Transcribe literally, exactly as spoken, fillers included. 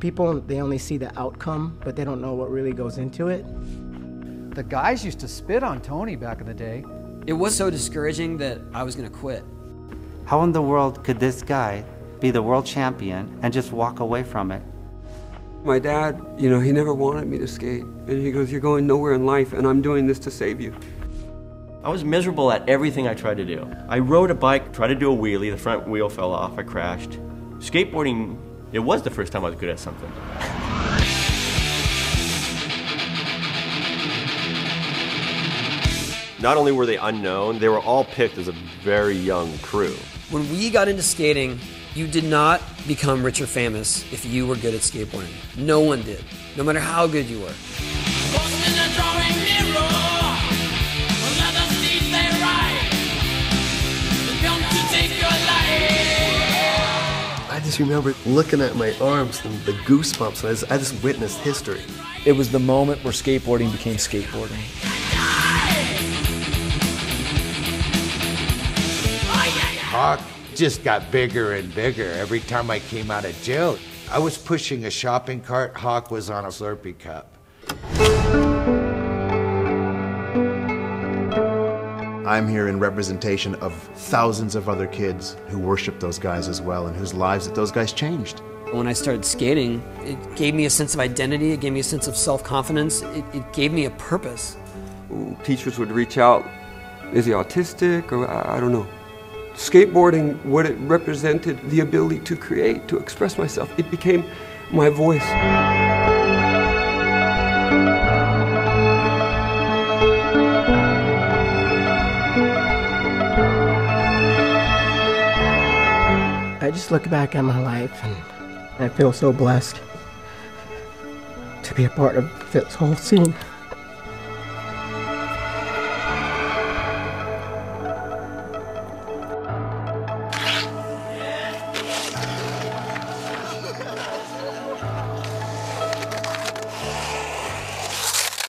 People, they only see the outcome, but they don't know what really goes into it. The guys used to spit on Tony back in the day. It was so discouraging that I was gonna quit. How in the world could this guy be the world champion and just walk away from it? My dad, you know, he never wanted me to skate. And he goes, "You're going nowhere in life, and I'm doing this to save you." I was miserable at everything I tried to do. I rode a bike, tried to do a wheelie, the front wheel fell off, I crashed. Skateboarding, it was the first time I was good at something. Not only were they unknown, they were all picked as a very young crew. When we got into skating, you did not become rich or famous if you were good at skateboarding. No one did, no matter how good you were. I just remember looking at my arms and the goosebumps, and I just, I just witnessed history. It was the moment where skateboarding became skateboarding. Hawk just got bigger and bigger every time I came out of jail. I was pushing a shopping cart, Hawk was on a Slurpee cup. I'm here in representation of thousands of other kids who worship those guys as well and whose lives that those guys changed. When I started skating, it gave me a sense of identity, it gave me a sense of self-confidence, it, it gave me a purpose. Teachers would reach out, is he autistic, or I, I don't know. Skateboarding, what it represented, the ability to create, to express myself, it became my voice. I just look back at my life and I feel so blessed to be a part of this whole scene.